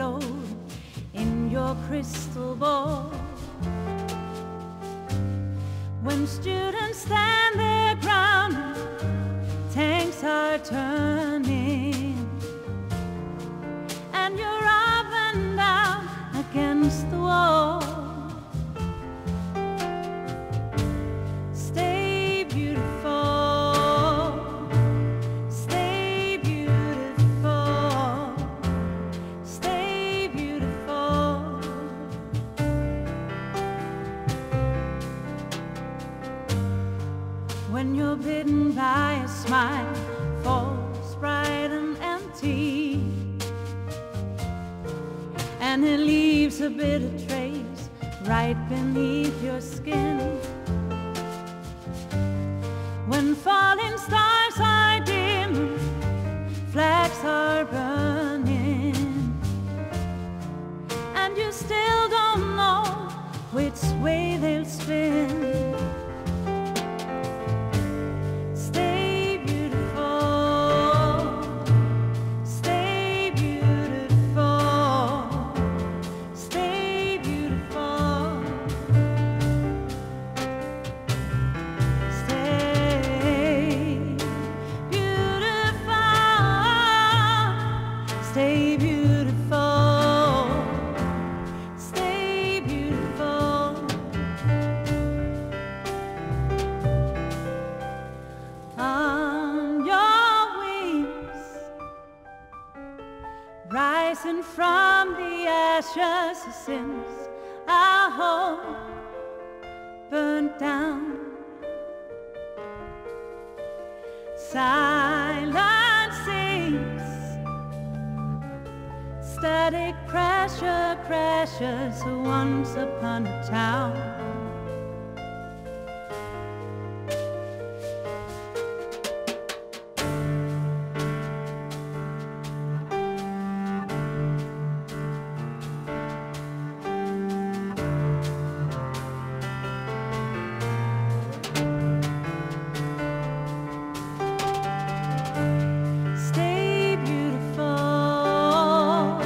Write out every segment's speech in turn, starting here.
float in your crystal ball. When students stand their ground, tanks are turning, and you're up and down against the wall. Stay beautiful, stay beautiful, stay beautiful. When you're bitten by a smile, false, bright and empty, and it leaves a bitter trace right beneath your skin. When falling stars are dim, flags are burning, and you still don't know which way they'll spin. Stay beautiful, stay beautiful, stay beautiful. Stay beautiful, stay beautiful. On your wings, rising from the ashes since our home burnt down. Silence sinks, static pressure crashes once upon a town. Stay beautiful,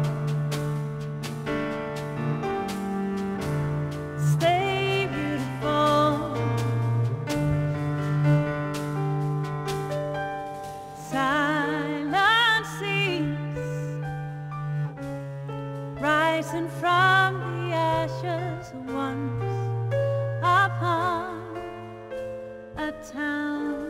stay beautiful. Silence sinks, rising from the ashes once upon a town.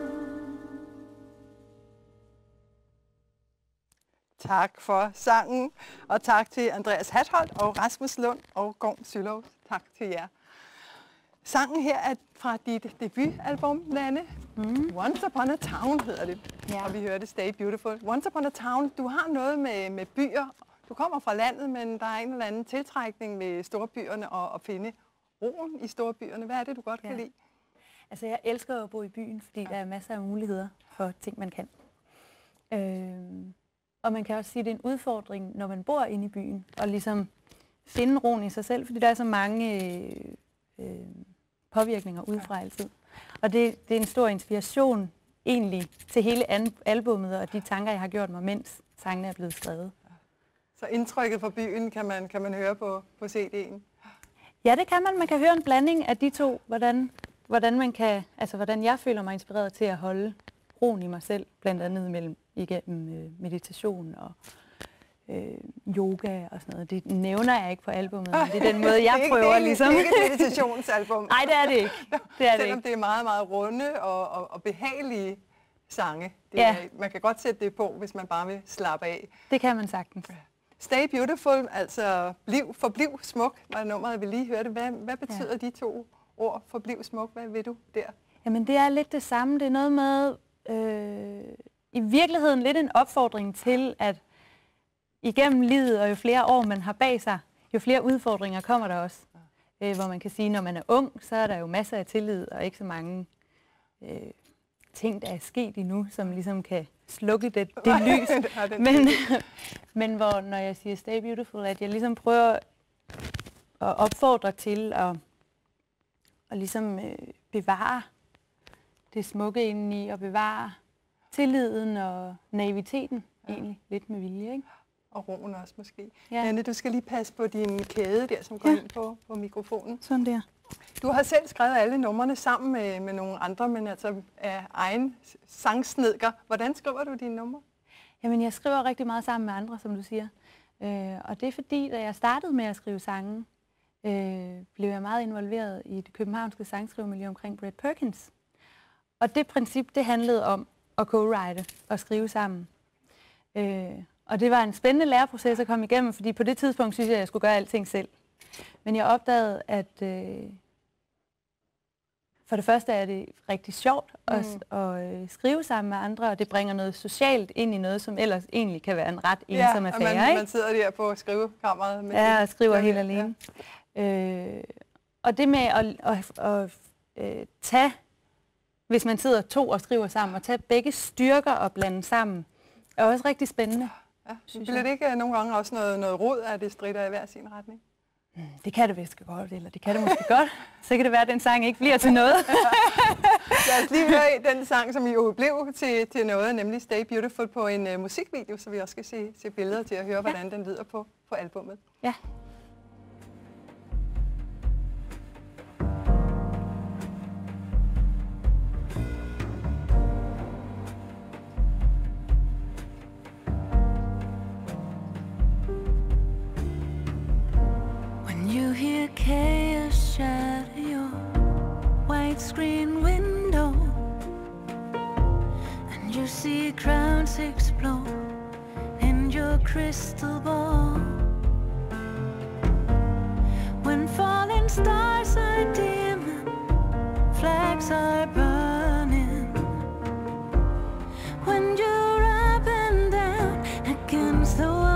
Tak for sangen, og tak til Andreas Hatholt og Rasmus Lund og Gorm Sølov. Tak til jer. Sangen her er fra dit debutalbum, Nanne. Once Upon a Town hedder det, Ja. og vi hørte Stay Beautiful. Once Upon a Town, du har noget med byer. Du kommer fra landet, men der er en eller anden tiltrækning med storbyerne og at finde roen i storbyerne. Hvad er det, du godt kan lide? Altså, jeg elsker at bo i byen, fordi der er masser af muligheder for ting, man kan. Og man kan også sige, at det er en udfordring, når man bor inde i byen, og ligesom finde roen i sig selv, fordi der er så mange påvirkninger udefra altid. Og det er en stor inspiration egentlig til hele albummet, og de tanker, jeg har gjort mig, mens sangene er blevet skrevet. Så indtrykket fra byen kan man høre på CD'en? Ja, det kan man. Man kan høre en blanding af de to, hvordan jeg føler mig inspireret til at holde roen i mig selv, blandt andet igennem meditation og yoga og sådan noget. Det nævner jeg ikke på albummet, men det er den måde, jeg prøver ligesom. Det er ikke et meditationsalbum. Nej, det er det ikke. Selvom det er meget, meget runde og behagelige sange. Man kan godt sætte det på, hvis man bare vil slappe af. Det kan man sagtens. Stay Beautiful, altså forbliv smuk, var nummeret, vi lige hørte. Hvad betyder de to ord, forbliv smuk? Hvad vil du der? Jamen, det er lidt det samme. Det er noget med, i virkeligheden lidt en opfordring til, at igennem livet, og jo flere år man har bag sig, jo flere udfordringer kommer der også. Hvor man kan sige, når man er ung, så er der jo masser af tillid, og ikke så mange ting, der er sket endnu, som ligesom kan slukke det lys. Men hvor, når jeg siger Stay Beautiful, at jeg ligesom prøver at opfordre til at ligesom bevare det smukke indeni, og bevare tilliden og naiviteten, egentlig lidt med vilje, ikke? Og roen også måske. Ja. Nanne, du skal lige passe på din kæde der, som går ind på mikrofonen. Sådan der. Du har selv skrevet alle numrene sammen med nogle andre, men altså af egen sangsnedker. Hvordan skriver du dine numre? Jamen, jeg skriver rigtig meget sammen med andre, som du siger. Og det er fordi, da jeg startede med at skrive sange, blev jeg meget involveret i det københavnske sangskrivemiljø omkring Brett Perkins. Og det princip, det handlede om at co-write og skrive sammen. Og det var en spændende læreproces at komme igennem, fordi på det tidspunkt synes jeg, at jeg skulle gøre alting selv. Men jeg opdagede, at for det første er det rigtig sjovt at skrive sammen med andre, og det bringer noget socialt ind i noget, som ellers egentlig kan være en ret ensom affære. Ja, man sidder der på skrivekammeret. Ja, og skriver helt alene. Og det med at tage, hvis man sidder 2 og skriver sammen, og tage begge styrker og blande sammen, er også rigtig spændende. Ja. Bliver det ikke nogle gange også noget rod, at det stritter i hver sin retning? Det kan det vist godt, eller det kan det måske godt. Så kan det være, at den sang ikke bliver til noget. Lad os lige høre den sang, som jo blev til noget, nemlig Stay Beautiful på en musikvideo, så vi også skal se billeder til at høre, hvordan den lyder på albummet. Ja. You hear chaos shatter your white screen window, and you see crowds explode in your crystal ball. When falling stars are dim and flags are burning, when you're up and down against the wall,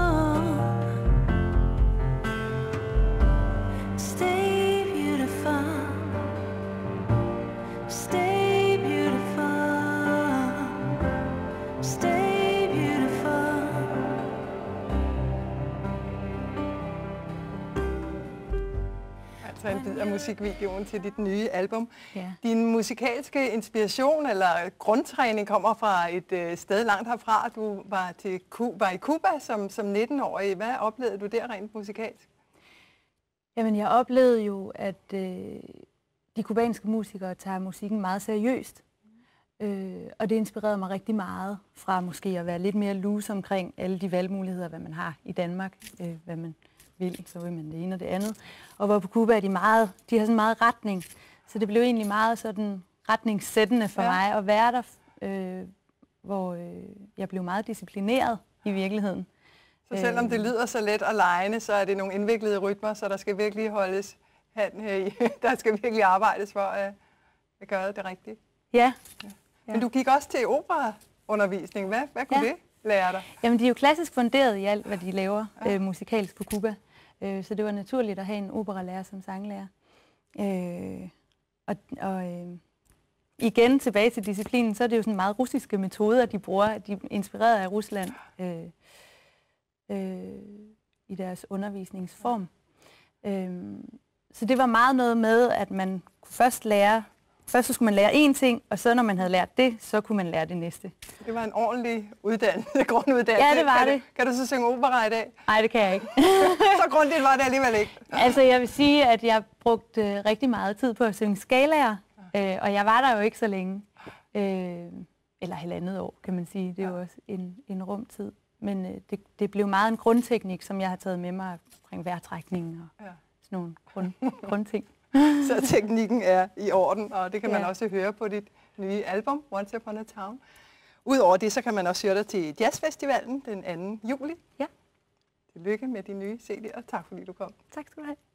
en bid af musikvideoen til dit nye album. Ja. Din musikalske inspiration eller grundtræning kommer fra et sted langt herfra. Du var i Cuba som 19-årig. Hvad oplevede du der rent musikalsk? Jamen, jeg oplevede jo, at de kubanske musikere tager musikken meget seriøst. Og det inspirerede mig rigtig meget fra måske at være lidt mere loose omkring alle de valgmuligheder, hvad man har i Danmark, hvad man vil, så vil man det ene og det andet. Og hvor på Cuba er de har sådan meget retning, så det blev egentlig meget sådan retningssættende for mig at være der, hvor jeg blev meget disciplineret i virkeligheden. Så selvom det lyder så let og legende, så er det nogle indviklede rytmer, så der skal virkelig holdes hand i. Der skal virkelig arbejdes for at gøre det rigtigt. Ja. Men du gik også til operaundervisning. Hvad kunne det lære dig? Jamen, de er jo klassisk funderet i alt, hvad de laver musikalsk på Cuba. Så det var naturligt at have en operalærer som sanglærer. Igen tilbage til disciplinen, så er det jo sådan meget russiske metoder, de bruger. De er inspireret af Rusland i deres undervisningsform. Så det var meget noget med, at man kunne først så skulle man lære én ting, og så når man havde lært det, så kunne man lære det næste. Det var en ordentlig grunduddannelse. Ja, det var det. Kan du så synge opera i dag? Nej, det kan jeg ikke. Så grundigt var det alligevel ikke. Altså, jeg vil sige, at jeg brugte rigtig meget tid på at synge skalaer, og jeg var der jo ikke så længe. Eller 1,5 år, kan man sige. Det er jo også en rumtid. Men det blev meget en grundteknik, som jeg har taget med mig omkring vejrtrækning og sådan nogle grundting. Så teknikken er i orden, og det kan man også høre på dit nye album, Once Upon a Town. Udover det, så kan man også høre dig til Jazzfestivalen den 2. juli. Ja. Tillykke med din nye CD, og tak fordi du kom. Tak skal du have.